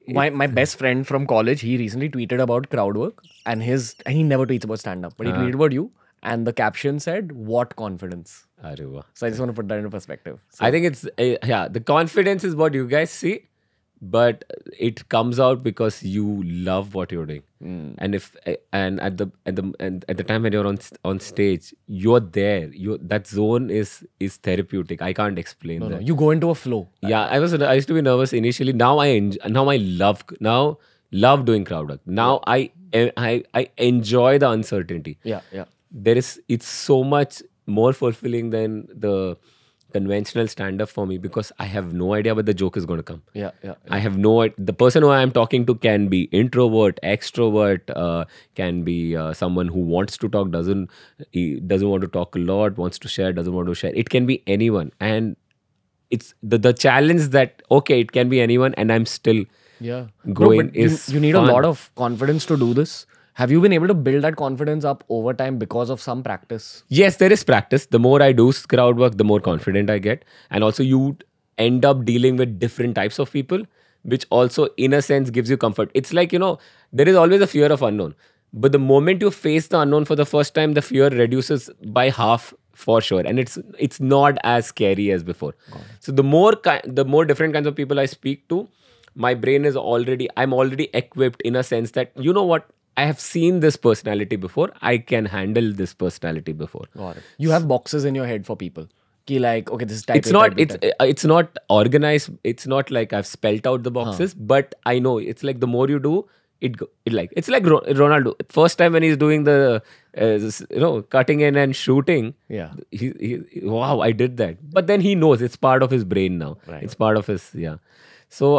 My best friend from college, he recently tweeted about crowd work, and he never tweets about stand up, but he tweeted about you, and the caption said, "What confidence." Arre wah. So I just want to put that into perspective. So I think it's yeah. The confidence is what you guys see, but it comes out because you love what you're doing. And if and at the time when you're on stage, you're there. You that zone is therapeutic. I can't explain no, that. you go into a flow. Yeah, I used to be nervous initially. Now I love doing crowd work. Now I enjoy the uncertainty. Yeah, yeah. It's so much more fulfilling than the conventional stand up for me because I have no idea where the joke is going to come. Yeah, yeah. I have no the person who I am talking to can be introvert, extrovert, can be someone who wants to talk, he doesn't want to talk a lot, wants to share, doesn't want to share. It can be anyone, and it's the challenge that okay, it can be anyone, and I'm still Yeah. going but you need fun. a lot of confidence to do this. Have you been able to build that confidence up over time because of some practice? Yes, there is practice. The more I do crowd work, the more confident I get. And also, you end up dealing with different types of people, which also, in a sense, gives you comfort. It's like, there is always a fear of unknown. But the moment you face the unknown for the first time, the fear reduces by half for sure. And it's not as scary as before. So the more different kinds of people I speak to, my brain I'm already equipped in a sense that, you know what? I have seen this personality before. I can handle this personality before. Got it. You have boxes in your head for people. Ki like, okay, this is type It's A, not type B, it's type- it's not organized. It's not like I've spelt out the boxes, but I know it's like the more you do, it's like Ronaldo. First time when he's doing the cutting in and shooting, Yeah. wow, I did that. But then he knows it's part of his brain now. Right. It's part of his So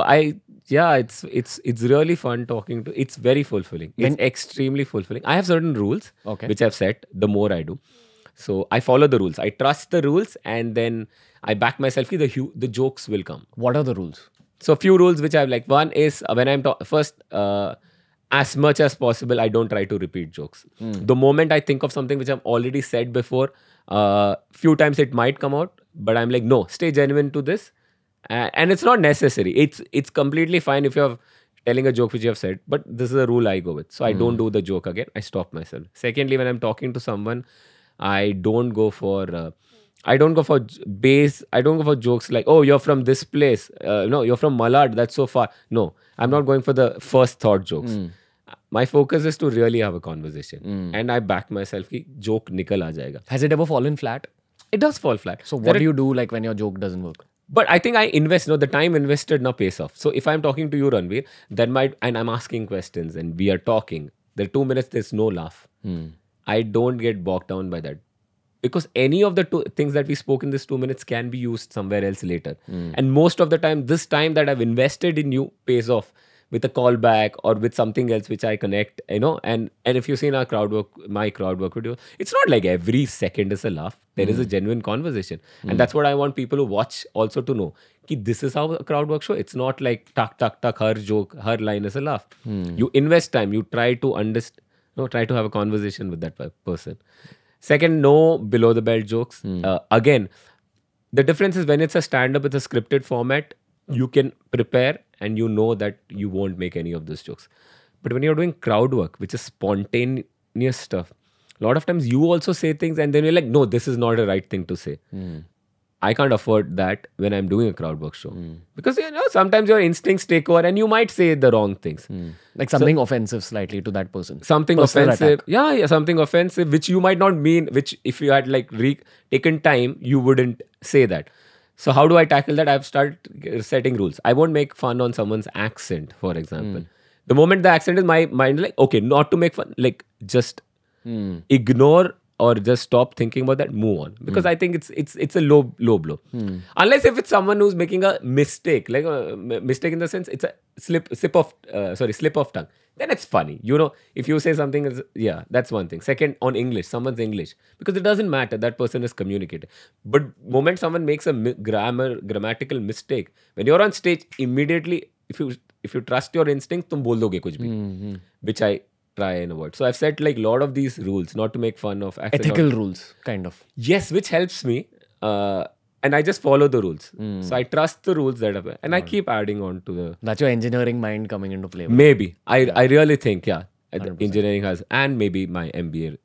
it's really fun talking to. It's very fulfilling. It's extremely fulfilling. I have certain rules Okay. which I've set. The more I do, so I follow the rules. I trust the rules, and then I back myself. The jokes will come. What are the rules? So a few rules which I have like. One is when I'm first. As much as possible, I don't try to repeat jokes. The moment I think of something which I've already said before, few times it might come out, but I'm like, no, stay genuine to this. And it's not necessary. It's completely fine if you're telling a joke which you have said, but this is a rule I go with. So I don't do the joke again. I stop myself. Secondly, when I'm talking to someone, I don't go for base. I don't go for jokes like, oh, you're from this place. No, you're from Malad. That's so far. No, I'm not going for the first thought jokes. My focus is to really have a conversation. And I back myself ki joke nikal aa jayega. Has it ever fallen flat? It does fall flat. So what do you do like when your joke doesn't work? But I think I invest, the time invested now pays off. So if I'm talking to you, Ranveer, and I'm asking questions and we are talking, the 2 minutes, there's no laugh. I don't get bogged down by that. Because any of the things that we spoke in this 2 minutes can be used somewhere else later. And most of the time, this time that I've invested in you pays off with a callback or with something else which I connect, and if you've seen my crowd work video, it's not like every second is a laugh. There is a genuine conversation. And that's what I want people who watch also to know. Ki this is how a crowd work show. It's not like tuck, her joke, her line is a laugh. You invest time. You try to understand, try to have a conversation with that person. Second, no below the belt jokes. Again, the difference is when it's a stand-up with a scripted format, you can prepare and you know that you won't make any of those jokes. But when you're doing crowd work, which is spontaneous stuff, a lot of times you also say things and then you're like, no, this is not the right thing to say. I can't afford that when I'm doing a crowd work show. Because, sometimes your instincts take over and you might say the wrong things. Like something offensive slightly to that person. Something Personal offensive. attack. Yeah, something offensive, which you might not mean, which if you had like taken time, you wouldn't say that. So how do I tackle that? I've started setting rules. I won't make fun on someone's accent, for example. The moment the accent is my mind, like, okay, not to make fun, like just ignore or just stop thinking about that, move on. Because I think it's a low blow. Unless if it's someone who's making a mistake, like a mistake in the sense it's a slip of tongue. Then it's funny. If you say something, that's one thing. Second, on English, someone's English. Because it doesn't matter, that person is communicating. But moment someone makes a grammatical mistake, when you're on stage, immediately, if you trust your instinct, tum bol doge kuch bhi. Which I try and avoid. So I've set like a lot of these rules, not to make fun of accent. Ethical rules, kind of. Yes, which helps me. and I just follow the rules. So I trust the rules that are, and I keep adding on to the. That's your engineering mind coming into play. Maybe I really think the engineering has, and maybe my MBA